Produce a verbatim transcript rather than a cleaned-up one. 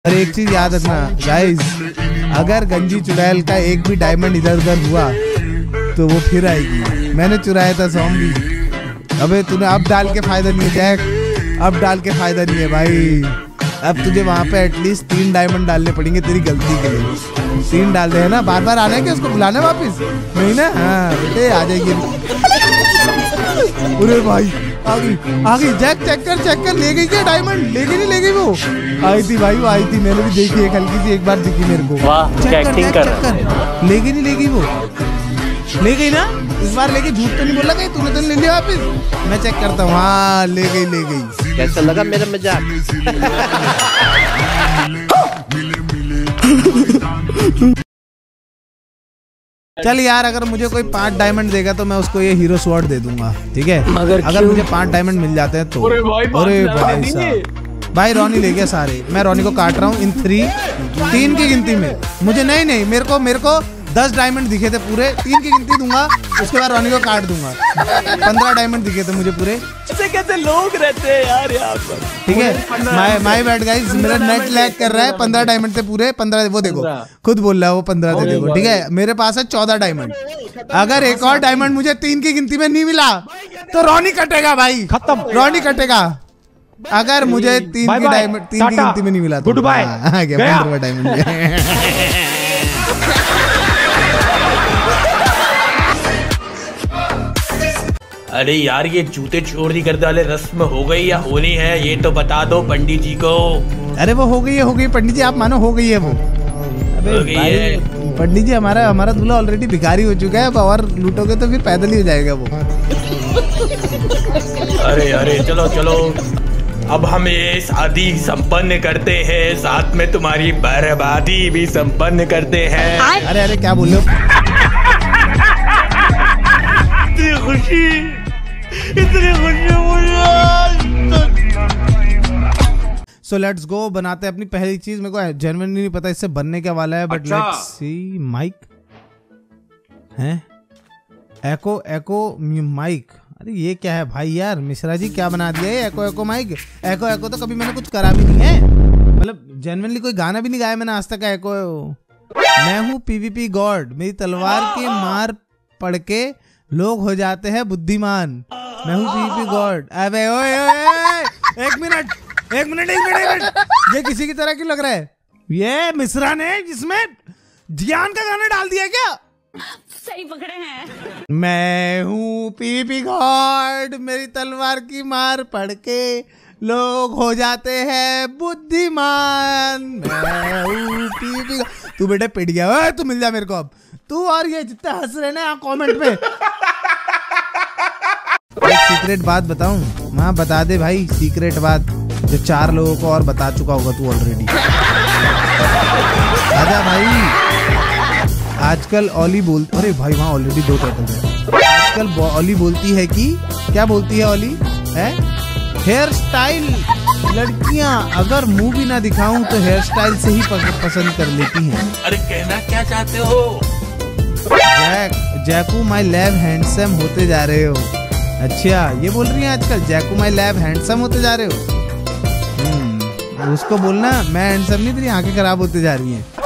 और एक चीज याद रखना गाइस, अगर गंजी चुड़ैल का एक भी डायमंड इधर उधर हुआ तो वो फिर आएगी। मैंने चुराया था ज़ॉम्बी। अबे तूने अब डाल के फायदा नहीं है जैक, अब डाल के फायदा नहीं है भाई। अब तुझे वहाँ पे एटलीस्ट तीन डायमंड डालने पड़ेंगे तेरी गलती के लिए। तीन डाल रहे हैं ना, बार बार आना है क्या उसको बुलाना वापिस? नहीं ना? हाँ बेटे आ जाएगी। अरे भाई आ गई आ गई। जैक चेक कर चेक कर, ले गई क्या डायमंड? ले गई नहीं ले गई? वो आई थी भाई, वो आई थी, मैंने भी देखी एक हल्की सी, एक बार दिखी मेरे को। चेक कर चेक कर, ले गई नहीं ले गई? वो ले गई ना इस बार? लेके झूठ तो नहीं बोला कहीं तूने? तो ले लिया वापिस? मैं चेक करता हूँ। हाँ ले गई ले गई। कैसा लगा मेरा मजाक? चल यार, अगर मुझे कोई पांच डायमंड देगा तो मैं उसको ये हीरो स्वॉर्ड दे दूंगा, ठीक है? मगर अगर मुझे पांच डायमंड मिल जाते हैं तो। अरे भाई साहब, भाई रॉनी ले गया सारे। मैं रॉनी को काट रहा हूँ इन थ्री, तीन की गिनती में। मुझे नहीं नहीं मेरे को मेरे को दस डायमंड दिखे थे पूरे, तीन की गिनती दूंगा, उसके बाद रॉनी को काट दूंगा। पंद्रह डायमंड दिखे थे मुझे पूरे। ऐसे कैसे लोग रहते हैं यार यहाँ पर? ठीक है, माय माय बैड गाइस, मेरा नेट लैग कर रहा है। पंद्रह डायमंड थे पूरे, पंद्रह। वो देखो खुद बोल रहा है वो पंद्रह थे, देखो ठीक है। मेरे पास है चौदह डायमंड। अगर एक और डायमंड मुझे तीन की गिनती में नहीं मिला तो रॉनी कटेगा भाई, खत्म। रॉनी कटेगा अगर मुझे तीन की डायमंड तीन की गिनती में नहीं मिला। Good bye. आ गया पंद्रह डायमंड। अरे यार, ये जूते चोरी करने वाले रस्म हो गई या होनी है, ये तो बता दो पंडित जी को। अरे वो हो गई है हो गई पंडित जी, आप मानो हो गई है वो। अबे हो गई है पंडित जी, हमारा हमारा दूल्हा ऑलरेडी भिखारी हो चुका है, और लूटोगे तो फिर पैदल ही हो जाएगा वो। अरे अरे चलो चलो, अब हम ये शादी संपन्न करते हैं, साथ में तुम्हारी बर्बादी भी संपन्न करते हैं। अरे अरे क्या बोल रहे हो? इतनी खुशी, इतनी खुशी मुझे। सो लेट्स गो, बनाते हैं अपनी पहली चीज। मेरे को जेन्युइनली नहीं पता इससे बनने क्या वाला है, बट लेट्स सी। माइक है, एको एको माइक। अरे ये क्या है भाई यार? मिश्रा जी क्या बना दिया है? एको एको माइक। एको एको तो कभी मैंने कुछ करा भी नहीं है, मतलब जेन्युइनली कोई गाना भी नहीं गाया मैंने आज तक। एको मैं हूँ पीवीपी गॉड, मेरी तलवार की मार पड़ के लोग हो जाते हैं बुद्धिमान। मैं हूँ पीवीपी गॉड। अबे ओए ओए, एक मिनट एक मिनट एक मिनट एक मिनट, ये किसी की तरह क्यों लग रहा है? ये मिश्रा ने जिसमें जियान का गाना डाल दिया क्या? सही पकड़े हैं। मैं हूँ पीवीपी गॉड, मेरी तलवार की मार पड़ के लोग हो जाते हैं बुद्धिमान। मैं हूँ पीवीपी गॉड। तू बेटे पिट गया। ओए तू मिल जा मेरे को अब, तू और ये जितने हंस रहे ना कमेंट में। एक सीक्रेट बात बताऊं? हाँ बता दे भाई, सीक्रेट बात जो चार लोगों को और बता चुका होगा तू ऑलरेडी। आजा भाई। आजकल ओली बोल, अरे भाई वहाँ ऑलरेडी दो टर्टल है। आजकल ओली बोलती है कि, क्या बोलती है ओली? है हेयर स्टाइल, लड़कियां अगर मुंह भी ना दिखाऊं तो हेयर स्टाइल से ही पसंद कर लेती हैं। अरे कहना क्या चाहते हो? जैक जैकू माई लैब हैंडसम होते जा रहे हो। अच्छा ये बोल रही हैं आजकल, जैकू माई लैब हैंडसम होते जा रहे हो। हम्म उसको बोलना मैं हैंडसम नहीं, तेरी आंखें खराब होते जा रही हैं।